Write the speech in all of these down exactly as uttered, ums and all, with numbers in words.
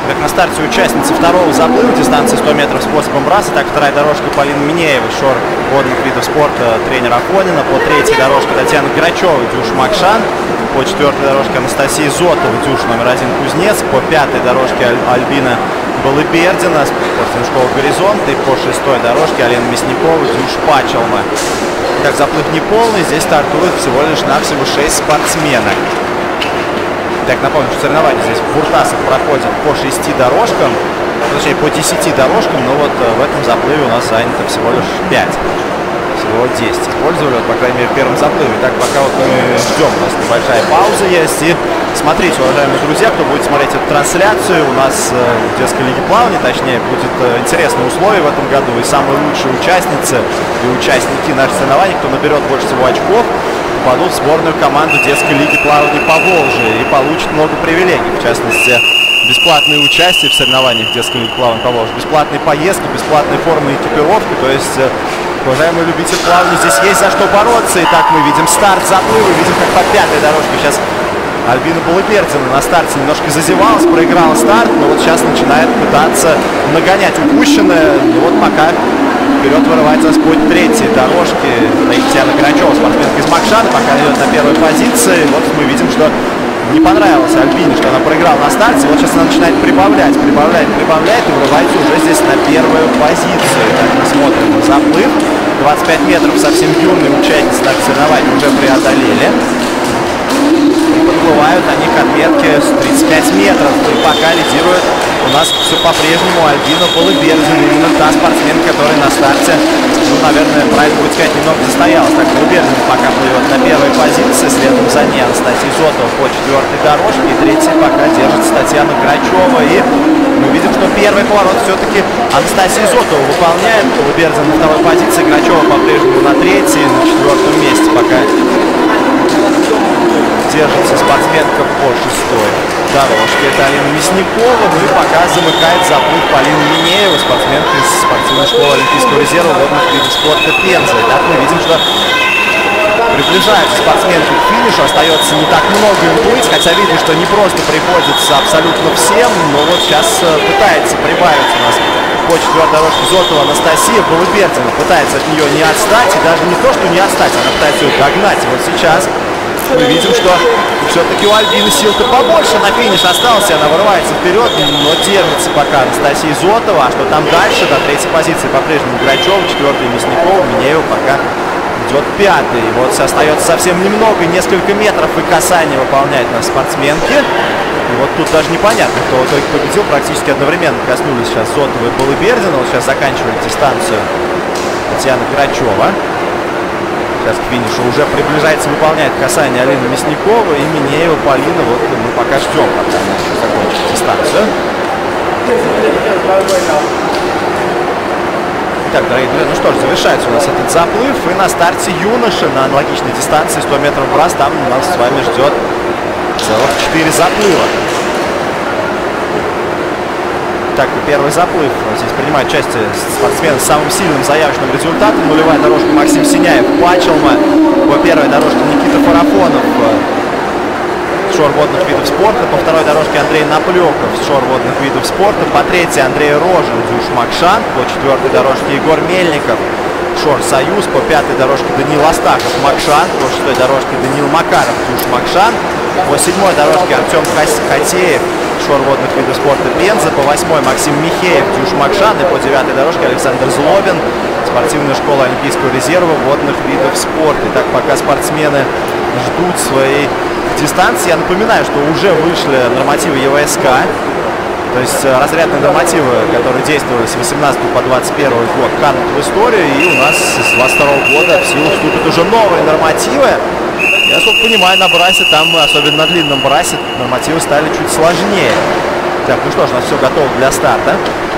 Как на старте участница второго заплыва дистанции сто метров способом браса. Так, вторая дорожка Полина Минеева, шор водных видов спорта, тренер Афонина. По третьей дорожке Татьяна Грачева, Дюш Макшан. По четвертой дорожке Анастасия Зотова, Дюш номер один Кузнец. По пятой дорожке Аль Альбина Балыбердина, спортивная школа «Горизонт». И по шестой дорожке Алена Мясникова, Дюш Пачелма. Так, заплыв неполный. Здесь стартует всего лишь навсего шесть спортсменок. Так, напомню, что соревнования здесь в Буртасах проходят по шести дорожкам, точнее по десяти дорожкам, но вот в этом заплыве у нас занято всего лишь пять, всего десять. Использовали, вот, по крайней мере, в первом заплыве. Так, пока вот мы ждем, у нас небольшая пауза есть. И смотрите, уважаемые друзья, кто будет смотреть эту трансляцию, у нас в детской лиге плавания, точнее, будет интересные условия в этом году. И самые лучшие участницы и участники наших соревнований, кто наберет больше всего очков, попадут в сборную команду детской лиги плавания Поволжья и получат много привилегий, в частности, бесплатное участие в соревнованиях детской лиги плавания Поволжья, бесплатные поездки, бесплатные формы и экипировки. То есть, уважаемые любители плавания, здесь есть за что бороться. Итак, мы видим старт заплыва, видим, как по пятой дорожке сейчас Альбина Балыбердина на старте немножко зазевалась, проиграла старт, но вот сейчас начинает пытаться нагонять упущенное. Ну вот пока вперед вырывается с путь третьей дорожки Татьяна Грачева, спортсменка из Макшана, пока идет на первой позиции. Вот мы видим, что не понравилось Альбине, что она проиграла на старте. Вот сейчас она начинает прибавлять, прибавляет, прибавляет и вырывается уже здесь на первую позицию. Так, мы смотрим на заплыв. двадцать пять метров совсем юные участницы так соревнований уже преодолели. И подплывают они к отметке с тридцать пять метров. И пока лидирует у нас все по-прежнему Альбина Балыбердина. Именно та спортсменка, которая на старте, ну, наверное, правильно будет сказать, немного застоялась. Так, Балыбердина пока плывет на первой позиции. Следом за ней Анастасия Зотова по четвертой дорожке. И третьей пока держится Татьяна Грачева. И мы видим, что первый поворот все-таки Анастасия Зотова выполняет. Балыбердина на второй позиции, Грачева по-прежнему на третьей, на четвертом месте пока держится спортсменка по шестой дорожке. Это Алена Мясникова. Ну и пока замыкает заплыв Полина Минеева, спортсменка из спортивной школы Олимпийского резерва водных видов спорта Пенза. Так мы видим, что приближаются спортсменки к финишу. Остается не так много им плыть, хотя видно, что не просто приходится абсолютно всем. Но вот сейчас пытается прибавить у нас по четвертой дорожке Зотова Анастасия Балыбердина. Пытается от нее не отстать. И даже не то, что не отстать, она пытается ее догнать. И вот сейчас мы видим, что все-таки у Альбины сил-то побольше. На финиш остался, она вырывается вперед, но держится пока Анастасия Зотова. А что там дальше? До третьей позиции по-прежнему Грачева, четвертый Мясникова, Минеева пока идет пятый. И вот остается совсем немного, несколько метров, и касание выполняет нас спортсменки. И вот тут даже непонятно, кто в итоге победил. Практически одновременно коснулись сейчас Зотова и Балыбердина. Вот сейчас заканчивает дистанцию Татьяна Грачева. Сейчас к финишу уже приближается, выполняет касание Алина Мясникова и Минеева Полина. Вот мы пока ждем, пока она закончит дистанцию. Итак, дорогие друзья, ну что ж, завершается у нас этот заплыв. И на старте юноши на аналогичной дистанции сто метров брас. Там нас с вами ждет целых четыре заплыва. Так, первый заплыв. Здесь принимает участие спортсмены с самым сильным заявочным результатом. Нулевая дорожка Максим Синяев, Пачелма. По первой дорожке Никита Фарафонов, шор водных видов спорта. По второй дорожке Андрей Наплеков, шор водных видов спорта. По третьей Андрей Рожин, Дюш Макшан. По четвертой дорожке Егор Мельников, шор Союз. По пятой дорожке Даниил Астахов, Макшан. По шестой дорожке Даниил Макаров, Дюш Макшан. По седьмой дорожке Артем Хатеев, шор водных видов спорта Пенза. По восьмой Максим Михеев, Дюш Макшан. И по девятой дорожке Александр Злобин, спортивная школа Олимпийского резерва водных видов спорта. Итак, пока спортсмены ждут своей дистанции, я напоминаю, что уже вышли нормативы ЕВСК. То есть разрядные нормативы, которые действовали с восемнадцатого по двадцать первый год, канут в историю. И у нас с двадцать второго года в силу вступят уже новые нормативы. Я, сколько понимаю, на брасе, там, особенно на длинном брасе, нормативы стали чуть сложнее. Так, ну что ж, у нас все готово для старта.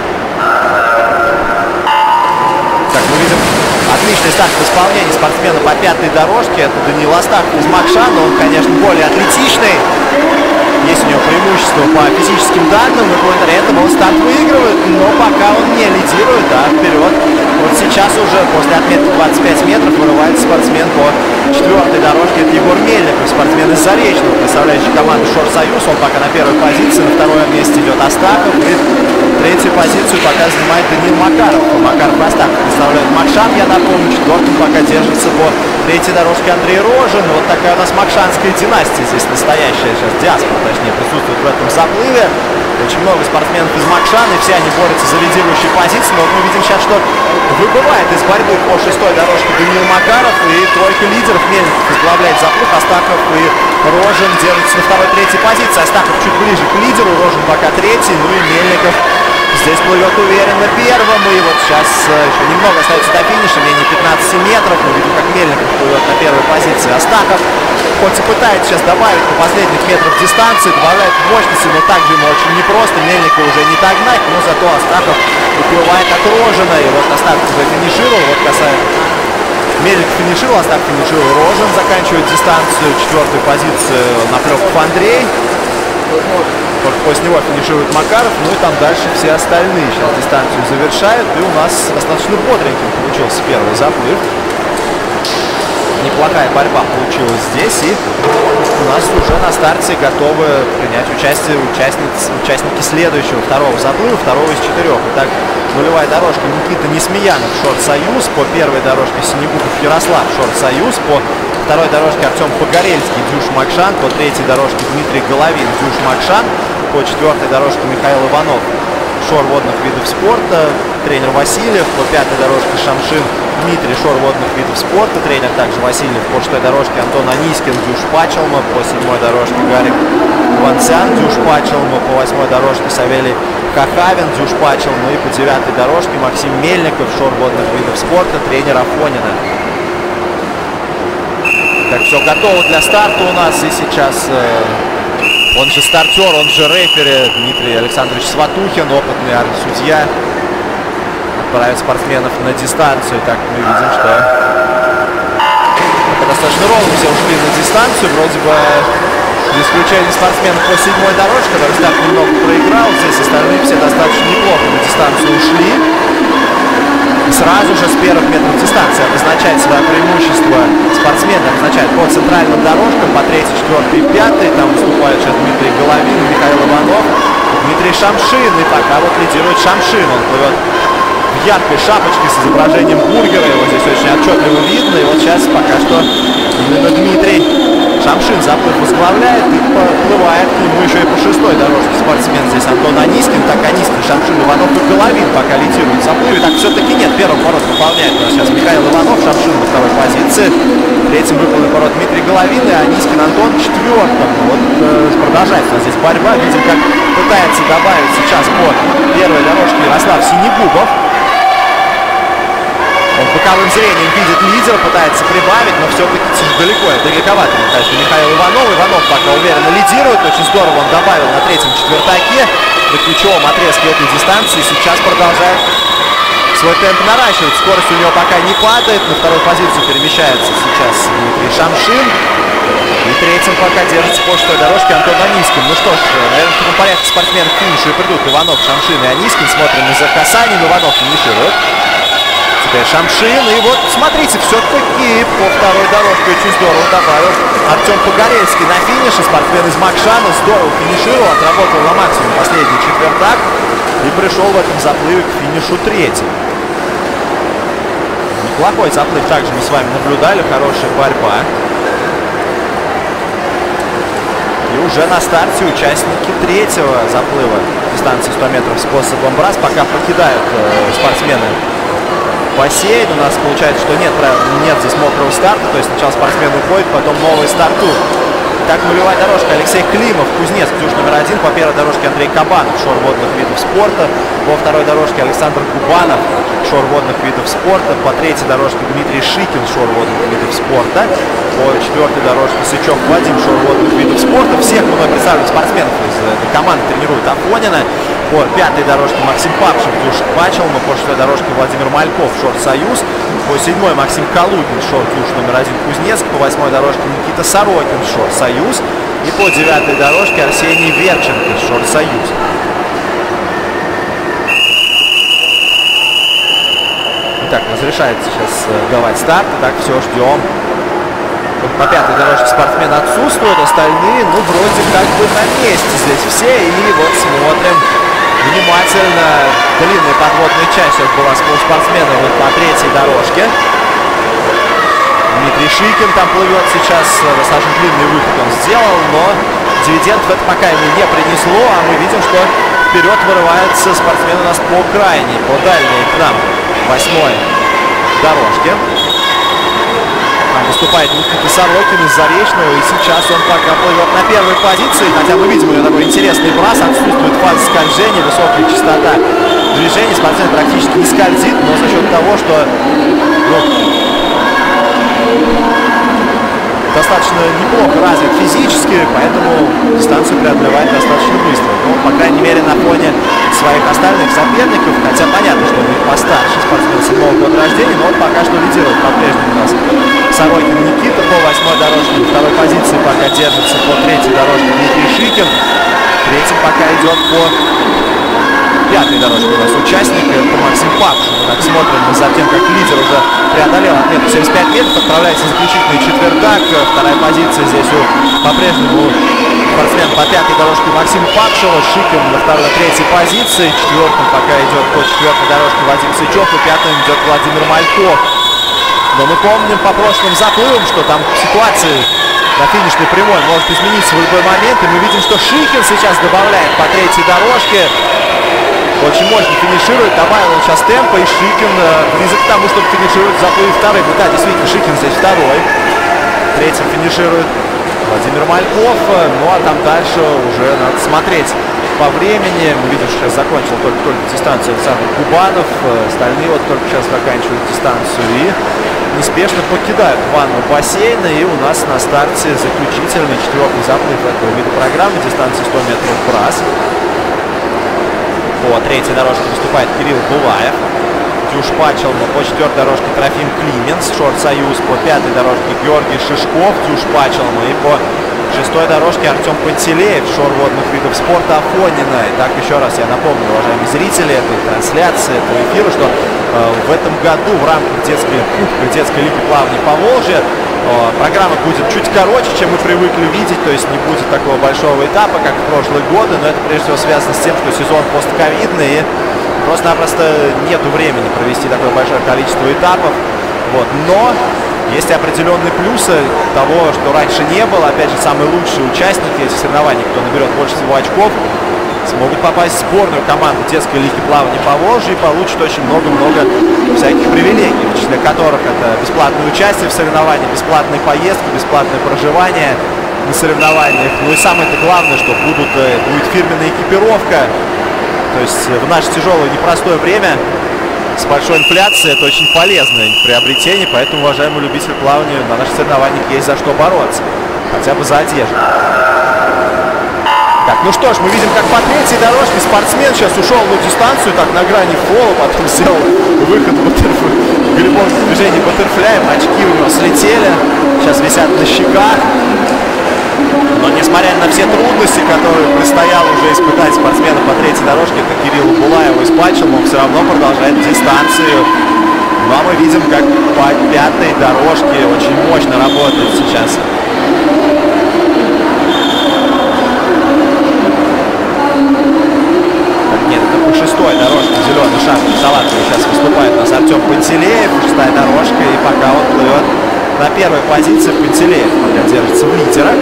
Так, мы видим отличный старт в исполнении спортсмена по пятой дорожке. Это Даниил Астахов из Макшана. Он, конечно, более атлетичный. Есть у него преимущество что по физическим данным и благодаря этому он старт выигрывает, но пока он не лидирует, а вперед. Вот сейчас уже после отметки двадцать пять метров вырывается спортсмен по четвертой дорожке. Это Егор Мельников, спортсмен из Заречного, представляющий команду Шор-Союз. Он пока на первой позиции, на втором месте идет Астахов. И третью позицию пока занимает Даниил Макаров. Макаров и Астахов представляют Макшан, я напомню. Четвертым пока держится по третьей дорожке Андрей Рожин. Вот такая у нас макшанская династия здесь настоящая. Сейчас диаспора, точнее, присутствует в этом заплыве. Очень много спортсменов из Макшана, и все они борются за лидирующие позиции. Но вот мы видим сейчас, что выбывает из борьбы по шестой дорожке Даниил Макаров, и тройка лидеров. Мельников возглавляет заплыв, Астахов и Рожин держатся на второй-третьей позиции. Астахов чуть ближе к лидеру, Рожин пока третий, ну и Мельников здесь плывет уверенно первым. И вот сейчас еще немного остается до финиша, менее пятнадцати метров. Мы видим, как Мельников плывет на первой позиции. Астахов хоть и пытается сейчас добавить на последних метрах дистанции, добавляет мощности, но также ему очень непросто. Мельникова уже не догнать, но зато Астахов уплывает от Рожина. И вот Астахов уже финишировал. Вот касается Мельников финишировал, Астахов финишировал. Рожин заканчивает дистанцию. Четвертую позицию Наплёков Андрей. Только после него финиширует Макаров, ну и там дальше все остальные сейчас дистанцию завершают. И у нас достаточно бодреньким получился первый заплыв. Неплохая борьба получилась здесь, и у нас уже на старте готовы принять участие участниц, участники следующего второго заплыва, второго из четырех. Итак, нулевая дорожка Никита Несмеянов, Шорт-Союз, по первой дорожке Синегубов Ярослав, Шорт-Союз, по второй дорожке Артем Погорельский, Дюш Макшан, по третьей дорожке Дмитрий Головин, Дюш Макшан, по четвертой дорожке Михаил Иванов, шор водных видов спорта, тренер Васильев, по пятой дорожке Шамшин Дмитрий, шор водных видов спорта, тренер также Васильев, по шестой дорожке Антон Анискин, Дюш Пачелма, по седьмой дорожке Гарик Вансян, Дюш Пачелма, по восьмой дорожке Савелий Хахавин, Дюш Пачелма, и по девятой дорожке Максим Мельников, шор водных видов спорта, тренер Афонина. Так, все готово для старта у нас, и сейчас э, он же стартер, он же рефери Дмитрий Александрович Сватухин, опытный судья, отправит спортсменов на дистанцию. Так, мы видим, что достаточно ровно все ушли на дистанцию. Вроде бы за исключением спортсменов по седьмой дорожке, который старт немного проиграл. Здесь остальные все достаточно неплохо на дистанцию ушли. И сразу же с первых метров дистанции обозначает свое преимущество. Спортсмены обозначают по центральным дорожкам, по третьей, четвертой и пятой. Там выступают сейчас Дмитрий Головин, Михаил Иванов, Дмитрий Шамшин. И пока вот лидирует Шамшин. Он плывет в яркой шапочке с изображением бургера. Его здесь очень отчетливо видно. И вот сейчас пока что именно Дмитрий Шамшин заплыв возглавляет и плывает к нему еще и по шестой дорожке спортсмен. Здесь Антон Анискин, так Анискин, Шамшин, Иванов и Головин пока лидируют в заплыве. Так все-таки нет, первый поворот выполняет у нас сейчас Михаил Иванов, Шамшин на второй позиции. Третьим выполнен поворот Дмитрий Головин и Анискин Антон четвертым. Вот э, продолжается здесь борьба. Видим, как пытается добавить сейчас по первой дорожке Ярослав Синегубов. Он боковым зрением видит лидера, пытается прибавить, но все-таки далеко, далековато, мне кажется, Михаил Иванов. Иванов пока уверенно лидирует, очень здорово он добавил на третьем четвертаке на ключевом отрезке этой дистанции. Сейчас продолжает свой темп наращивать, скорость у него пока не падает, на вторую позицию перемещается сейчас Дмитрий Шамшин. И третьим пока держится по шестой дорожке Антон Анискин. Ну что ж, наверное, в таком порядке спортсменов к финишу и придут Иванов, Шамшин и Анискин. Смотрим из-за касаний, Иванов финиширует. Теперь Шамшин. И вот, смотрите, все-таки по второй дорожке очень здорово добавил Артем Погорельский на финише. Спортсмен из Макшана здорово финишировал, отработал на максимум последний четвертак и пришел в этом заплыве к финишу третьим. Неплохой заплыв также мы с вами наблюдали, хорошая борьба. И уже на старте участники третьего заплыва дистанции сто метров способом брас пока покидают э, спортсмены бассейн. У нас получается, что нет, нет здесь мокрого старта, то есть сначала спортсмен уходит, потом новый стартует. Так, нулевая дорожка Алексей Климов, Кузнецк, дюш номер один, по первой дорожке Андрей Кабанов, шор водных видов спорта, по второй дорожке Александр Кубанов, шор водных видов спорта, по третьей дорожке Дмитрий Шикин, шор водных видов спорта, по четвертой дорожке Сычев Вадим, шор водных видов спорта. Всех мной представленных спортсменов из этой команды тренирует Афонина. По пятой дорожке Максим Папшин, дюш Пачелма, по шестой дорожке Владимир Мальков, шор Союз, по седьмой Максим Калугин, шор дюш номер один Кузнецк, по восьмой дорожке Никита Сорокин, шор Союз, И по девятой дорожке Арсений Верченко, Шорт-Союз. Итак, разрешается сейчас давать старт. Так, все, ждем. По пятой дорожке спортсмены отсутствуют, остальные, ну, вроде как бы на месте здесь все. И вот смотрим внимательно. Длинная подводная часть сейчас была с полуспортсменами вот по третьей дорожке. Дмитрий Шикин там плывет сейчас. Достаточно длинный выход он сделал, но дивидендов это пока ему не принесло. А мы видим, что вперед вырывается спортсмен у нас по крайней, по дальней к нам восьмой дорожке. Выступает Никита Сорокин из Заречного, и сейчас он пока плывет на первой позиции, хотя мы видим у него такой интересный брас, отсутствует фаза скольжения, высокая частота движения, спортсмен практически не скользит, но за счет того, что ну, достаточно неплохо развит физически, поэтому дистанцию преодолевает достаточно быстро. Ну, по крайней мере, на фоне своих остальных соперников, хотя понятно, что он постарше, спортсмен седьмого года рождения, но он пока что лидирует по-прежнему у нас Сорокин Никита по восьмой дорожке. На второй позиции пока держится по третьей дорожке Дмитрий Шикин. Третьим пока идет по пятой дорожке у нас участник. Это Максим Папшин. Мы так смотрим за тем, как лидер уже преодолел отметку семьдесят пять метров. Отправляется в заключительный четвертак. Вторая позиция здесь у по-прежнему спортсмен по пятой дорожке Максим Папшин. Шикин на второй, на третьей позиции. Четвертым пока идет по четвертой дорожке Вадим Сычев. И пятым идет Владимир Мальков. Но мы помним по прошлым заплывам, что там ситуации на финишной прямой может измениться в любой момент. И мы видим, что Шикин сейчас добавляет по третьей дорожке. Очень мощно финиширует. Добавил он сейчас темпа. И Шикин близок к тому, чтобы финишировать в заплыве вторым. Ну да, действительно, Шикин здесь второй. Третьим финиширует Владимир Мальков. Ну а там дальше уже надо смотреть по времени. Мы видим, что сейчас закончил только-только дистанцию Александр Кубанов. Остальные вот только сейчас заканчивают дистанцию и неспешно покидают ванну бассейна. И у нас на старте заключительный четвертый заплыв этого вида программы. Дистанция сто метров брас. По третьей дорожке выступает Кирилл Булаев. Дюш Пачелма. По четвертой дорожке Трофим Клименс, Шорт-Союз. По пятой дорожке Георгий Шишков, Дюш Пачелма. И по шестой дорожке Артем Пантелеев, шор водных видов спорта Афонина. И так, еще раз я напомню, уважаемые зрители этой трансляции, этого эфира, что э, в этом году в рамках детской, Кубка детской лиги плавания Поволжья э, программа будет чуть короче, чем мы привыкли видеть, то есть не будет такого большого этапа, как в прошлые годы, но это прежде всего связано с тем, что сезон постковидный, и просто-напросто нету времени провести такое большое количество этапов. Вот. Но есть определенные плюсы того, что раньше не было. Опять же, самые лучшие участники этих соревнований, кто наберет больше всего очков, смогут попасть в сборную команду детской лиги плавания Поволжья и получат очень много-много всяких привилегий, в числе которых это бесплатное участие в соревнованиях, бесплатные поездки, бесплатное проживание на соревнованиях. Ну и самое-то главное, что будут, будет фирменная экипировка. То есть в наше тяжелое непростое время с большой инфляцией это очень полезное приобретение, поэтому, уважаемые любители плавания, на наших соревнованиях есть за что бороться, хотя бы за одежду. Так, ну что ж, мы видим, как по третьей дорожке спортсмен сейчас ушел на дистанцию, так на грани фола, потом сделал выход в голевом движении баттерфляем, очки у него слетели, сейчас висят на щеках. Но несмотря на все трудности, которые предстояло уже испытать спортсмену по третьей дорожке, это Кириллу Булаеву из Пачелма, он все равно продолжает дистанцию. Ну а мы видим, как по пятой дорожке очень мощно работает сейчас Нет, это по шестой дорожке зеленый шапки салатовый сейчас выступает у нас Артем Пантелеев. Шестая дорожка, и пока он плывет на первой позиции. Пантелеев пока держится в лидерах.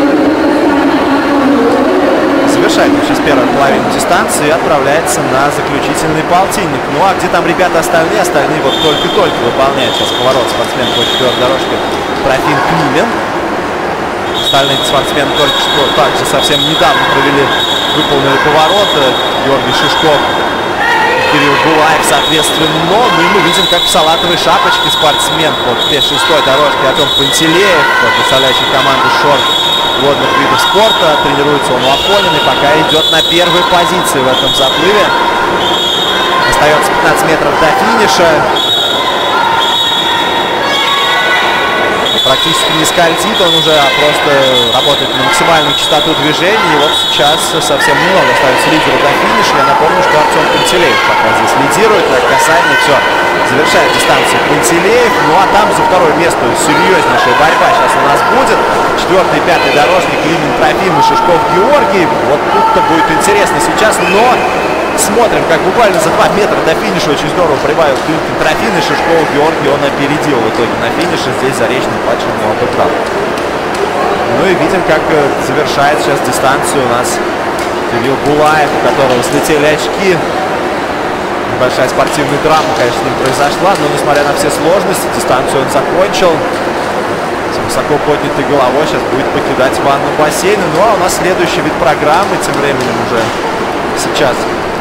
Завершает он сейчас первую половину дистанции и отправляется на заключительный полтинник. Ну а где там ребята остальные? Остальные вот только-только выполняют сейчас поворот спортсмен по четвертой дорожке Трофим Климен. Остальные спортсмены только что также совсем недавно провели, выполнили поворот. Георгий Шишков, Кирилл Булаев, соответственно. Но мы, мы видим, как в салатовой шапочке спортсмен по шестой дорожке Артем Пантелеев, представляющий команду шорт водных видов спорта. Тренируется он у Афонина и пока идет на первой позиции в этом заплыве. Остается пятнадцать метров до финиша. практически не скользит, он уже просто работает на максимальную частоту движения. И вот сейчас совсем немного остается лидеру до финиша. Я напомню, что Артем Пантелеев пока здесь лидирует, так касательно все. Завершает дистанцию Пантелеев. Ну а там за второе место серьезнейшая борьба сейчас у нас будет. Четвертый и пятый дорожник Лимин Трофим и Шишков Георгий. Вот тут-то будет интересно сейчас, но смотрим, как буквально за два метра до финиша очень здорово прибавил Лимин Трофим и Шишков Георгий. Он опередил в итоге на финише. Здесь Заречный по-чему обыграл. Ну и видим, как завершает сейчас дистанцию у нас Кирилл Булаев, у которого слетели очки. Большая спортивная драма, конечно, с ним произошла, но несмотря на все сложности, дистанцию он закончил. С высоко поднятой головой сейчас будет покидать ванну бассейна. Ну а у нас следующий вид программы, тем временем уже сейчас.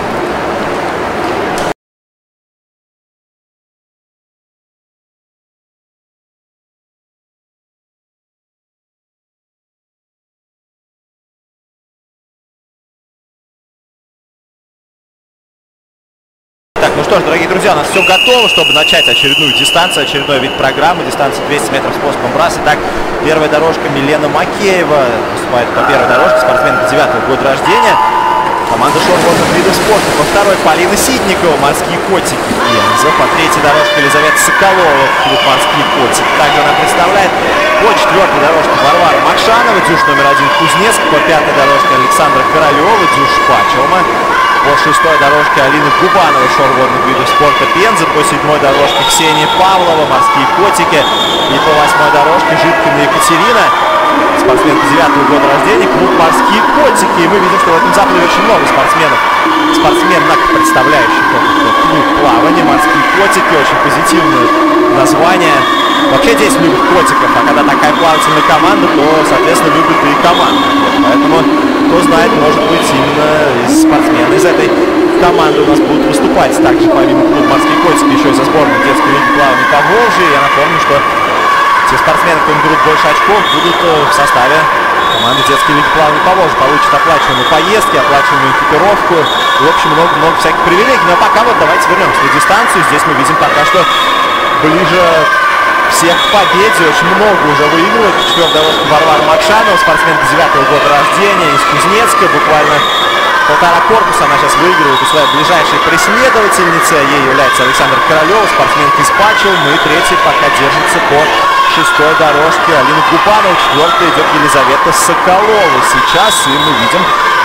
Так, ну что ж, дорогие друзья, у нас все готово, чтобы начать очередную дистанцию, очередной вид программы. Дистанция двести метров способом браса. Итак, первая дорожка Милена Макеева выступает по первой дорожке, спортсменка девятого года рождения. Команда шорт-водных видов спорта. По второй Полина Ситникова, морские котики Пенза. По третьей дорожке Елизавета Соколова, клуб морские котики. Также она представляет по четвертой дорожке Варвара Макшанова, дюш номер один Кузнецк. По пятой дорожке Александра Королева, дюш Пачелма. По шестой дорожке Алина Губанова, шор-водных видов спорта Пенза. По седьмой дорожке Ксения Павлова, морские котики. И по восьмой дорожке Житкина Екатерина, спортсменка девятого года рождения, клуб морские котики. И мы видим, что в этом заплыве очень много спортсменов. Спортсменок, представляющих клуб плавания, морские котики. Очень позитивное название. Вообще здесь любят котиков, а когда такая плавательная команда, то, соответственно, любят и команду. Поэтому, кто знает, может быть, именно из спортсменов из этой команды у нас будут выступать. Также, помимо клуба «Морские котики», еще и за сборную детской лиги плавания по Волжье. Я напомню, что те спортсмены, кто наберут больше очков, будут в составе команды детской лиги плавания по Волжье. Получат оплачиваемые поездки, оплачиваемую экипировку. В общем, много-много всяких привилегий. Но пока вот давайте вернемся на дистанцию. Здесь мы видим пока что ближе всех к победе. Очень много уже выигрывает. Четвертая дорожка Варвара Макшанова, спортсменка девятого года рождения из Кузнецка. Буквально полтора корпуса она сейчас выигрывает у своей ближайшей преследовательницы. Ей является Александр Королева, спортсменка из Пачелма. И третий пока держится по шестой дорожке Алина Губанова. Четвертая идет Елизавета Соколова сейчас. И мы видим,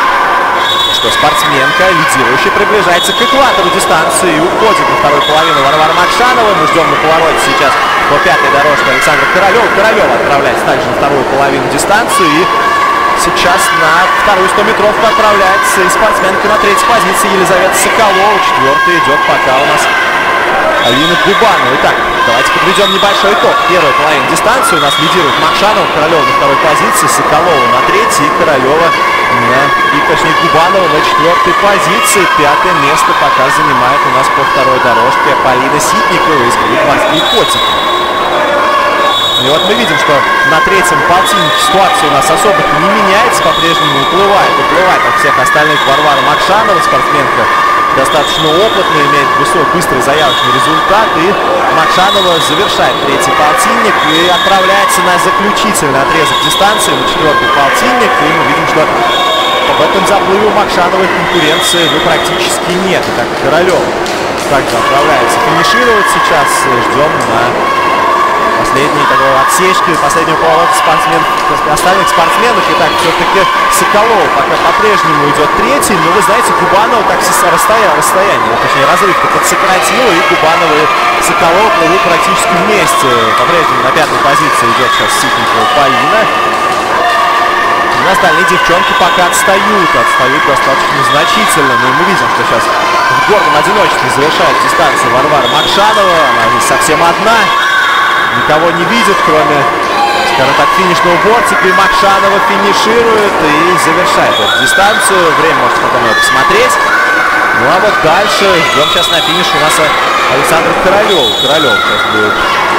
что спортсменка, лидирующая, приближается к экватору дистанции и уходит на вторую половину Варвара Макшанова. Мы ждем на повороте сейчас по пятой дорожке Александра Королева. Королева отправляется также на вторую половину дистанции. И сейчас на вторую стометровку отправляется и спортсменка на третьей позиции Елизавета Соколова. Четвертая идет пока у нас Алина Губанова. Итак, давайте подведем небольшой итог. Первая половина дистанции у нас лидирует Макшанова, Королева на второй позиции, Соколова на третьей и Королева на, и точнее Губанова на четвертой позиции. Пятое место пока занимает у нас по второй дорожке Полина Ситникова из клуба «Морские котики». И вот мы видим, что на третьем полтиннике ситуация у нас особо-то не меняется, по-прежнему уплывает, уплывает от всех остальных Варвара Макшанова, спортсменка достаточно опытная, имеет высокий, быстрый заявочный результат. И Макшанова завершает третий полтинник и отправляется на заключительный отрезок дистанции, на четвертый полтинник. И мы видим, что в этом заплыве у Макшановой конкуренции ну, практически нет. И так Королев также отправляется финишировать сейчас. Ждем на последней такой отсечки, последнего поворота спортсмен, остальных спортсменов. И так все-таки Соколова пока по-прежнему идет третий. Но вы знаете, Губанова так расстояние, расстояние точнее разрыв-то подсократила. И Губанова и Соколова плывут практически вместе. По-прежнему на пятой позиции идет сейчас Ситникова Полина. И остальные девчонки пока отстают, отстают достаточно значительно. Но мы видим, что сейчас в гордом одиночестве завершает дистанцию Варвара Макшанова. Она здесь совсем одна. Никого не видит, кроме, скажем так, финишного бортика. И Макшанова финиширует и завершает эту дистанцию. Время можете потом ее посмотреть. Ну а вот дальше ждем сейчас на финиш у нас Александр Королев. Королев сейчас будет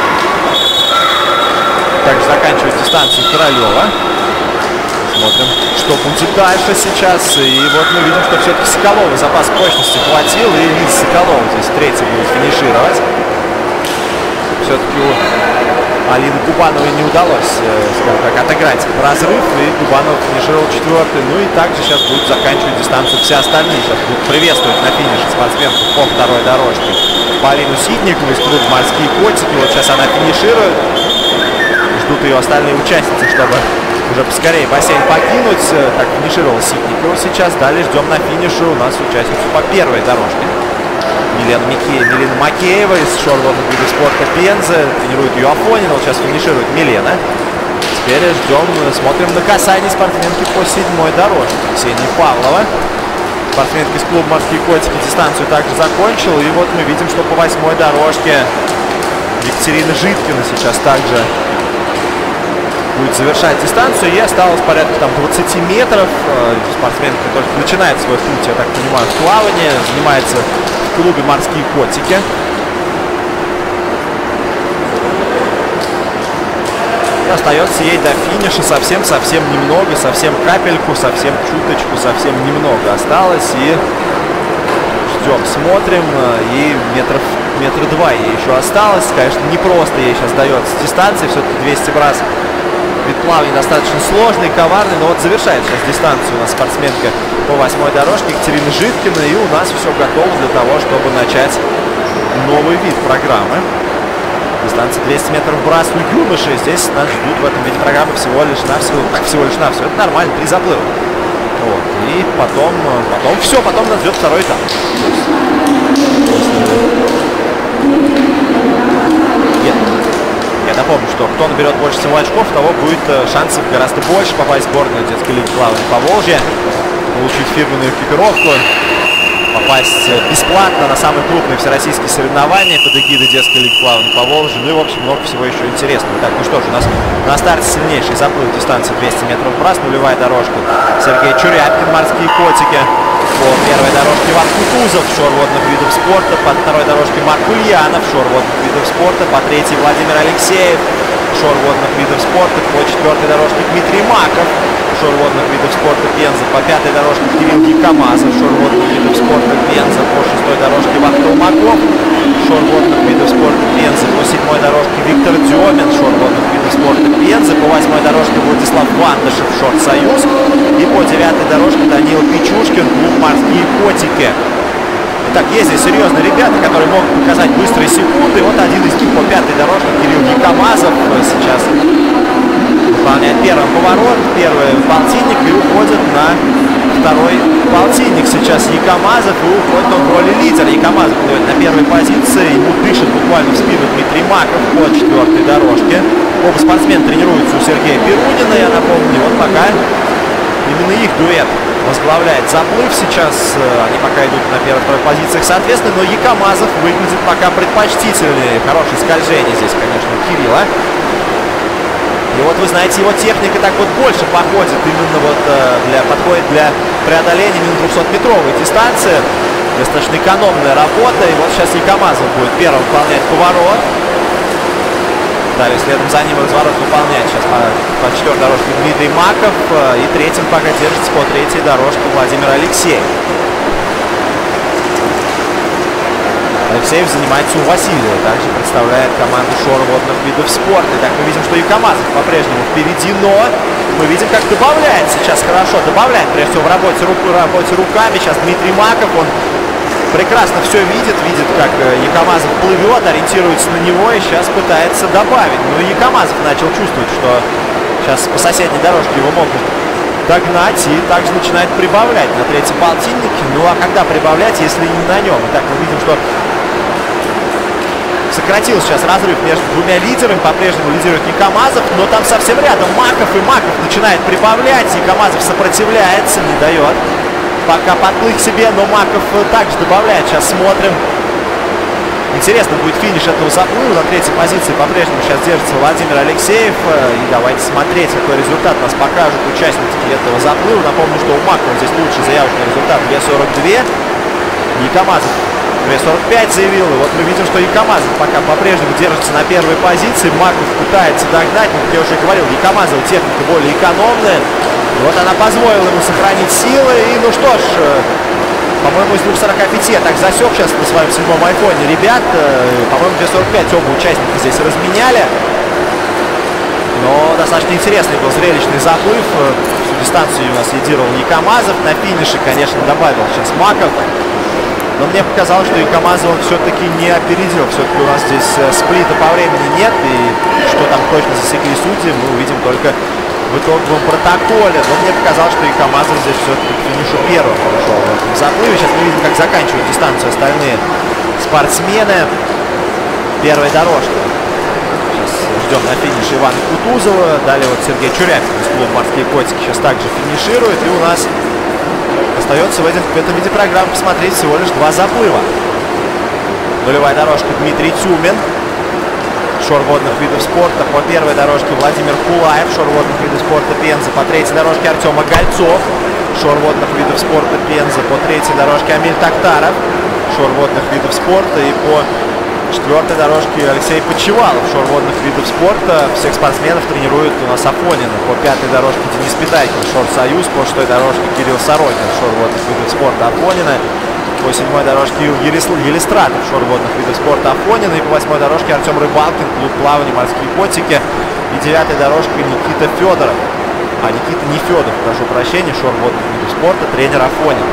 также заканчивать дистанцию Королева. Смотрим, что будет дальше сейчас. И вот мы видим, что все-таки Соколова запас прочности хватил. И Лиза Соколова здесь третий будет финишировать. Все-таки у Алины Кубановой не удалось, скажем так, отыграть разрыв, и Кубанов финишировал четвертый. Ну и также сейчас будут заканчивать дистанцию все остальные. Сейчас будут приветствовать на финише спортсменку по второй дорожке Полину Ситникову из клуба «Морские котики». Вот сейчас она финиширует. Ждут ее остальные участницы, чтобы уже поскорее бассейн покинуть. Так финишировала Ситникова сейчас. Далее ждем на финише у нас участницу по первой дорожке. Милена, Мике... Милена Макеева из шоу-водных видов спорта Пензы. Тренирует ее Афонина. Вот сейчас финиширует Милена. Теперь ждем, смотрим на касание спортсменки по седьмой дорожке. Ксения Павлова. Спортсменка из клуба «Морские котики» дистанцию также закончила. И вот мы видим, что по восьмой дорожке Екатерина Житкина сейчас также будет завершать дистанцию. И осталось порядка там двадцати метров. Спортсменка только начинает свой путь, я так понимаю, в плавании. Занимается в клубе «Морские котики». И остается ей до финиша совсем-совсем немного, совсем капельку, совсем чуточку, совсем немного осталось. И ждем, смотрим. И метров, метра два ей еще осталось. Конечно, не просто ей сейчас дается дистанция. Все-таки двести брас. Вид плавания достаточно сложный, коварный, но вот завершает сейчас дистанцию у нас спортсменка по восьмой дорожке Екатерина Житкина. И у нас все готово для того, чтобы начать новый вид программы. Дистанция двести метров брас у юношей. Здесь нас ждут в этом виде программы всего лишь навсего, так всего лишь навсего. Это нормально, три заплыва. Вот. И потом, потом все, потом нас ждет второй этап. Нет. Я напомню, что кто наберет больше всего очков, того будет шансов гораздо больше попасть в сборную детской лиги плавания Поволжья, получить фирменную экипировку, попасть бесплатно на самые крупные всероссийские соревнования под эгидой детской лиги плавания Поволжья. Ну и, в общем, много всего еще интересного. Так, ну что ж, у нас на старте сильнейший заплыв дистанции двести метров брас, нулевая дорожка. Сергей Чуряпкин, «Морские котики». По первой дорожке Иван Кутузов, шор-водных видов спорта. По второй дорожке Марк Ульянов, шор-водных видов спорта. По третьей Владимир Алексеев, шор-водных видов спорта. По четвертой дорожке Дмитрий Маков, шор-водных видов спорта Пенза. По пятой дорожке Кирилл Якомазов, шор-водных видов спорта Пенза. По шестой дорожке Иван Толмаков, шор-водных видов спорта Пенза. По седьмой дорожке Виктор Демин, шор-водных видов спорта Пенза. По восьмой дорожке Владислав Вандышев, шорт-союз. И по девятой дорожке Данил Пичушкин, клуб «Морские котики». Итак, есть здесь серьезные ребята, которые могут показать быстрые секунды. Вот один из них по пятой дорожке Кирилл Якомазов сейчас выполняет первый поворот, первый полтинник и уходит на второй полтинник. Сейчас Якомазов, и уходит он в роли лидера. Якомазов идет на первой позиции, ему дышит буквально в спину Дмитрий Маков по четвертой дорожке. Оба спортсмена тренируются у Сергея Перунина, я напомню. Вот пока именно их дуэт возглавляет заплыв сейчас. Они пока идут на первой-второй позициях, соответственно, но Якомазов выглядит пока предпочтительнее. Хорошее скольжение здесь, конечно, у Кирилла. И вот вы знаете, его техника так вот больше походит именно вот для, подходит для преодоления именно двухсотметровой дистанции. Достаточно экономная работа. И вот сейчас Якомазов будет первым выполнять поворот. Далее следом за ним разворот выполняет сейчас по, по четвертой дорожке Дмитрий Маков. И третьим пока держится по третьей дорожке Владимир Алексеев. Алексеев занимается у Васильева, также представляет команду шор-водных видов спорта. И так мы видим, что Якомазов по-прежнему впереди, но мы видим, как добавляет сейчас хорошо, добавляет прежде всего в работе, рук, работе руками. Сейчас Дмитрий Маков, он прекрасно все видит, видит, как Якомазов плывет, ориентируется на него и сейчас пытается добавить. Ну и Якомазов начал чувствовать, что сейчас по соседней дорожке его могут догнать, и также начинает прибавлять на третьем полтиннике. Ну а когда прибавлять, если не на нем? Итак, мы видим, что сократил сейчас разрыв между двумя лидерами. По-прежнему лидирует Якомазов, но там совсем рядом Маков, и Маков начинает прибавлять. Якомазов сопротивляется, не дает пока подплыть к себе, но Маков также добавляет. Сейчас смотрим. Интересно будет финиш этого заплыва. На третьей позиции по-прежнему сейчас держится Владимир Алексеев. И давайте смотреть, какой результат нас покажут участники этого заплыва. Напомню, что у Макова здесь лучший заявочный результат две сорок два. Якомазов две сорок пять заявил. И вот мы видим, что Якомазов пока по-прежнему держится на первой позиции. Маков пытается догнать. Но, как я уже говорил, Якомазова техника более экономная. И вот она позволила ему сохранить силы. И ну что ж, по-моему, из двух сорока пяти я так засек сейчас на своем седьмом айфоне. Ребят, по-моему, две сорок пять оба участника здесь разменяли. Но достаточно интересный был зрелищный заплыв. Всю дистанцию у нас лидировал Якомазов. На финише, конечно, добавил сейчас Маков. Но мне показалось, что Якомазов он все-таки не опередил. Все-таки у нас здесь сплита по времени нет. И что там точно засекли судьи, мы увидим только в итоговом протоколе. Но мне показалось, что Якомазов здесь все-таки к финишу первым пришел в этом заплыве. Сейчас мы видим, как заканчивают дистанцию остальные спортсмены. Первая дорожка. Ждем на финише Ивана Кутузова. Далее вот Сергей Чуряпин из клуба «Морские котики» сейчас также финиширует. И у нас остается в, этих, в этом виде программы посмотреть всего лишь два заплыва. Нулевая дорожка Дмитрий Тюмин. Шор водных видов спорта. По первой дорожке Владимир Кулаев. Шор водных видов спорта Пенза. По третьей дорожке Артема Гольцов. Шор водных видов спорта Пенза. По третьей дорожке Амиль Тактаров. Шор водных видов спорта. И по четвертой дорожке Алексей Почивалов. Шор водных видов спорта. Всех спортсменов тренирует у нас Афонина. По пятой дорожке Денис Питайкин. Шор Союз. По шестой дорожке Кирилл Сорокин. Шор водных видов спорта Афонина. По седьмой дорожке Елистратов. Шор водных видов спорта Афонина. И по восьмой дорожке Артем Рыбалкин. Клуб плавания «Морские котики». И девятой дорожкой Никита Федоров. А Никита не Федоров, прошу прощения. Шор водных видов спорта. Тренер Афонин.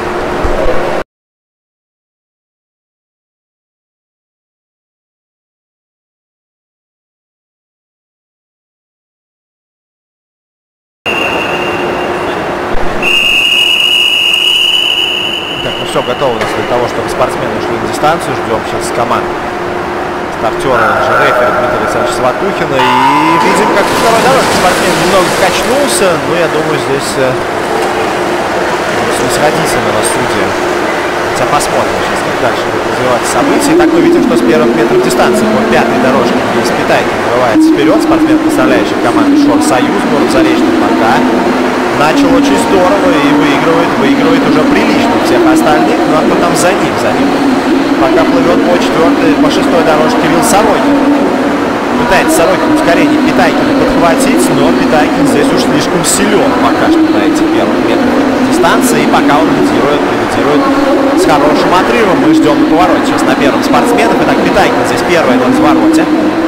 Все готово у нас для того, чтобы спортсмены ушли на дистанцию. Ждем сейчас команд стартера, же рефери Дмитрия Александровича Сватухина. И видим, как второй дорожка спортсмен немного качнулся. Но я думаю, здесь э, снисходительно на судьи. Хотя посмотрим сейчас, как дальше будут развиваться события. Итак, мы видим, что с первых метров дистанции по пятой дорожке Денис Питайкин вырывается вперед. Спортсмен, представляющий команду Шор Союз, город Заречный, пока начал очень здорово и выигрывает, выигрывает уже прилично всех остальных. Ну а кто там за ним? За ним пока плывет по четвертой, по шестой дорожке Кирилл Сорокин. Пытается Сорокин ускорение Питайкина подхватить, но Питайкин здесь уж слишком силен пока что на этих первых метрах дистанции. И пока он лидирует, лидирует с хорошим отрывом. Мы ждем на повороте сейчас на первом спортсменов. Итак, Питайкин здесь первый на развороте.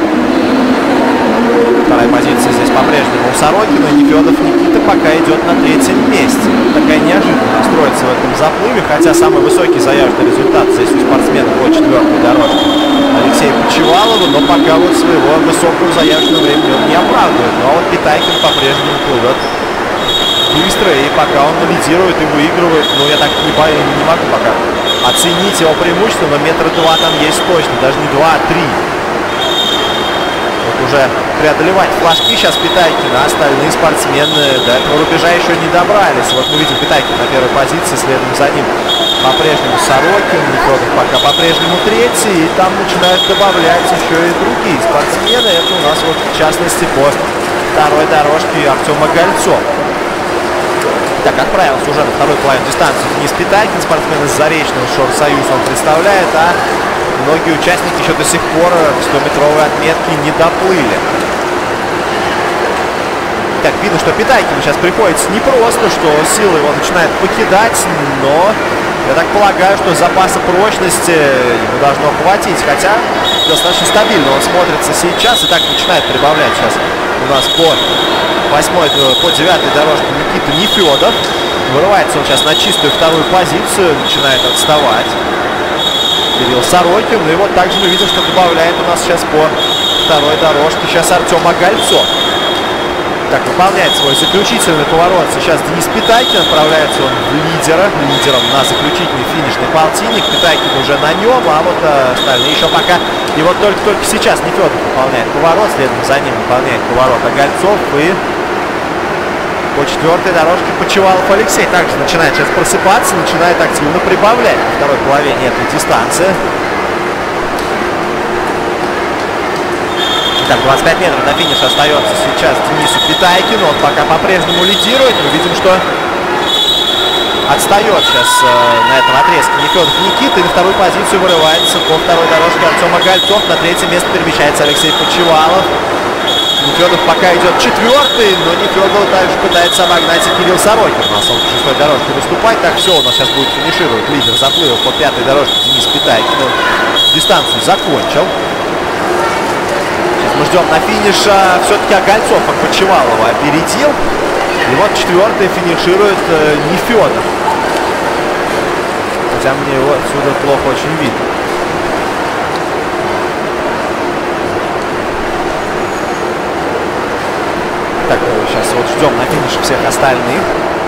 Вторая позиция здесь по-прежнему у Сорокина. Нефедов Никита пока идет на третьем месте. Такая неожиданная строится в этом заплыве. Хотя самый высокий заявленный результат здесь у спортсмена по четвертой дорожке Алексея Почивалова. Но пока вот своего высокого заявленного времени он не оправдывает. Но вот Питайкин по-прежнему плывет быстро. И пока он лидирует и выигрывает. Ну я так не, не могу пока оценить его преимущество. Но метра два там есть точно. Даже не два, а три. Уже преодолевать флажки сейчас Питайкина, а остальные спортсмены до этого рубежа еще не добрались. Вот мы видим Питайкин на первой позиции, следом за ним по-прежнему Сорокин, Нефедов пока по-прежнему третий, и там начинают добавлять еще и другие спортсмены. Это у нас вот в частности по второй дорожке Артема Гольцова. Так, отправился уже на второй половину дистанции Денис Питайкин, спортсмен из Заречного, Шор Союз он представляет, а многие участники еще до сих пор к стометровой отметке не доплыли. Так, видно, что Питайкину сейчас приходится непросто, что силы его начинают покидать, но я так полагаю, что запаса прочности ему должно хватить, хотя достаточно стабильно он смотрится сейчас и так начинает прибавлять сейчас у нас по восьмой, по девятой дорожке Никита Нефедов. Вырывается он сейчас на чистую вторую позицию, начинает отставать Кирилл Сорокин. И вот также мы видим, что добавляет у нас сейчас по второй дорожке сейчас Артема Гольцов. Так, выполняет свой заключительный поворот. Сейчас Денис Питайкин, отправляется он в лидера. Лидером на заключительный финишный полтинник. Питайкин уже на нем, а вот а, остальные еще пока. И вот только-только сейчас Нефедов выполняет поворот. Следом за ним выполняет поворот Гольцов. И по четвертой дорожке Почивалов Алексей также начинает сейчас просыпаться, начинает активно прибавлять на второй половине этой дистанции. Так, двадцать пять метров до финиша остается сейчас Денису Питайкину. Он пока по-прежнему лидирует. Мы видим, что отстает сейчас э, на этом отрезке Нефедов Никита. И на вторую позицию вырывается по второй дорожке Артема Гольцов. На третье место перемещается Алексей Почивалов. Нефедов пока идет четвертый, но Нефедов также пытается обогнать и Кирилл Сорокин. У нас он по шестой дорожке выступать. Так, все, у нас сейчас будет финишировать лидер заплыва по пятой дорожке Денис Питайкин. Он дистанцию закончил. мы ждем на финиша. Все-таки Огольцов Подчевалова опередил. И вот четвертый финиширует э, Нефедов. Хотя мне его отсюда плохо очень видно. Так, сейчас вот ждем на финише всех остальных.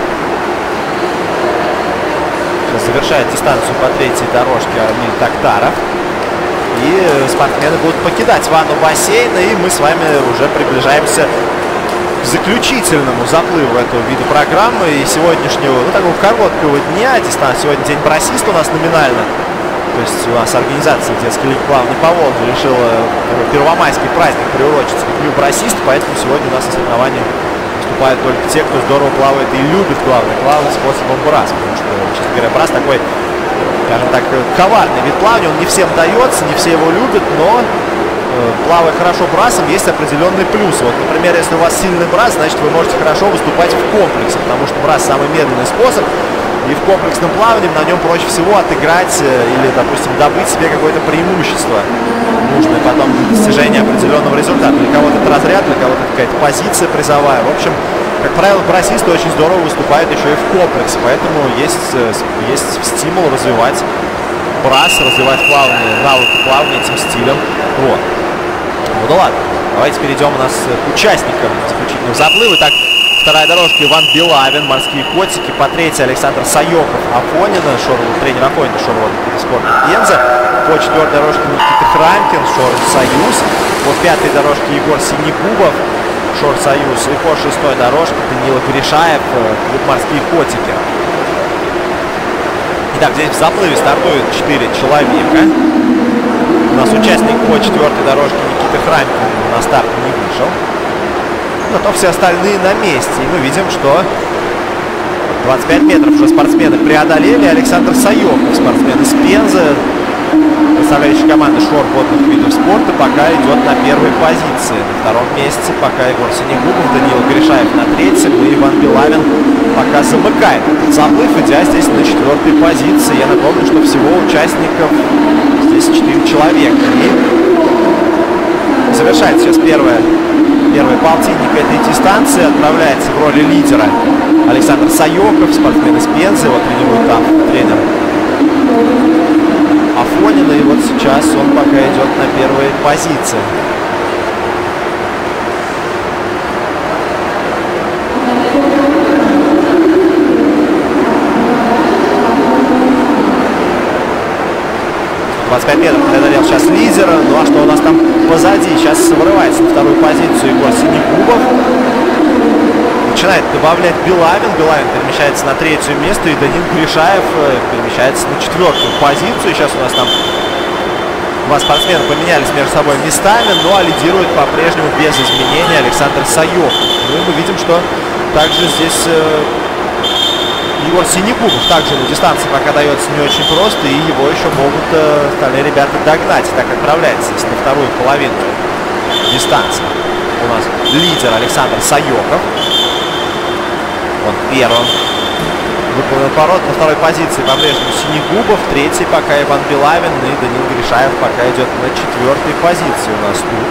Сейчас завершает дистанцию по третьей дорожке Амиль Токтаров. И спортсмены будут покидать ванну бассейна. И мы с вами уже приближаемся к заключительному заплыву этого вида программы. И сегодняшнего, ну, такого короткого дня. Дистанция сегодня день брассиста у нас номинально. То есть у нас организация детской лиги плавания по Волге решила первомайский праздник приурочить к дню брассиста. Поэтому сегодня у нас на соревнованиях выступают только те, кто здорово плавает и любит, главное, плавать способом брас. Потому что, честно говоря, брас такой, скажем так, коварный вид плавания. Он не всем дается, не все его любят, но э, плавая хорошо брасом, есть определенные плюсы. Вот, например, если у вас сильный брас, значит, вы можете хорошо выступать в комплексе, потому что брас самый медленный способ. И в комплексном плавании на нем проще всего отыграть или, допустим, добыть себе какое-то преимущество, нужное потом для достижения определенного результата. Для кого-то это разряд, для кого-то какая-то позиция призовая. В общем, как правило, брассисты очень здорово выступают еще и в комплексе, поэтому есть, есть стимул развивать брас, развивать плавание, навыки плавания этим стилем. Вот. Ну да ладно, давайте перейдем у нас к участникам заключительного заплыва. Так, вторая дорожка Иван Белавин, морские котики. По третьей Александр Сайоков, Афонина, шор, тренер Афонина, шороводный вид спорта Пенза. По четвертой дорожке Никита Храмкин, шор Союз. По пятой дорожке Егор Синегубов, шор Союз. И по шестой дорожке Данила Гришаев, клуб морские котики. Итак, здесь в заплыве стартует четыре человека. У нас участник по четвертой дорожке Никита Храмкин на старт не вышел. Зато все остальные на месте. И мы видим, что двадцать пять метров уже спортсмены преодолели. Александр Сайоков, спортсмен из Пензы, представляющий команду шор водных видов спорта, пока идет на первой позиции. На втором месте пока Егор Синегубов, Даниил Гришаев на третьем, и Иван Белавин пока замыкает этот заплыв, идя здесь на четвертой позиции. Я напомню, что всего участников здесь четыре человека. И завершает сейчас первая Первый полтинник этой дистанции, отправляется в роли лидера Александр Сайоков, спортсмен из Пензы, его тренирует там тренер Афонина, и вот сейчас он пока идет на первой позиции. двадцать пять метров преодолел сейчас лидера. Ну а что у нас там позади? Сейчас вырывается на вторую позицию Егор Синегубов. Начинает добавлять Белавин. Белавин перемещается на третье место. И Данил Гришаев перемещается на четвертую позицию. Сейчас у нас там два спортсмена поменялись между собой местами. Ну а лидирует по-прежнему без изменений Александр Сайоков. Ну и мы видим, что также здесь Егор Синегубов также на дистанции пока дается не очень просто, и его еще могут э, остальные ребята догнать. Так отправляется здесь на вторую половину дистанции. У нас лидер Александр Сайоков. Он первым выполнил поворот. На второй позиции по-прежнему Синегубов. Третий пока Иван Белавин, и Данил Гришаев пока идет на четвертой позиции у нас тут.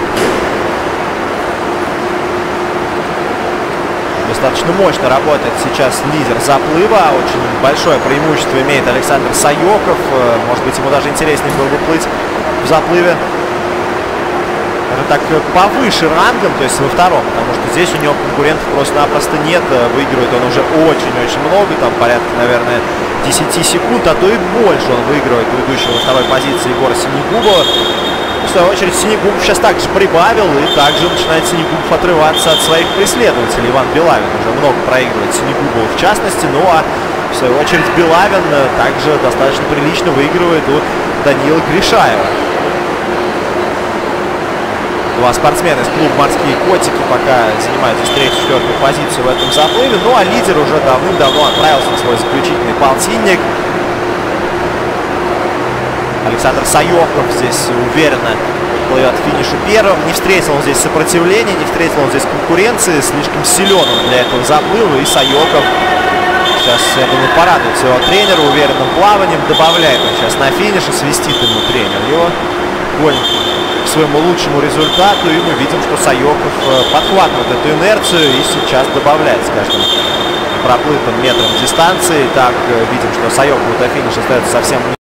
Достаточно мощно работает сейчас лидер заплыва. Очень большое преимущество имеет Александр Сайоков. Может быть, ему даже интереснее было бы плыть в заплыве так повыше рангом, то есть во втором, потому что здесь у него конкурентов просто-напросто нет. Выигрывает он уже очень-очень много, там порядка, наверное, десяти секунд, а то и больше он выигрывает у идущего во второй позиции Егора Синегубова. В свою очередь Синегубов сейчас также прибавил, и также начинает Синегубов отрываться от своих преследователей. Иван Белавин уже много проигрывает Синегубову в частности, ну а в свою очередь Белавин также достаточно прилично выигрывает у Даниила Гришаева. Два спортсмена из клуба «Морские котики» пока занимают здесь третью-четвертую позицию в этом заплыве, ну а лидер уже давным-давно отправился на свой заключительный полтинник. Александр Сайоков здесь уверенно плывет к финишу первым. Не встретил он здесь сопротивления, не встретил он здесь конкуренции. Слишком силен он для этого заплыва. И Сайоков сейчас, я думаю, порадует своего тренера уверенным плаванием. Добавляет он сейчас на финише, свистит ему тренер его. Конь своему лучшему результату. И мы видим, что Сайоков подхватывает эту инерцию и сейчас добавляет с каждым проплытым метром дистанции. Так, видим, что Сайоков до финиша остается совсем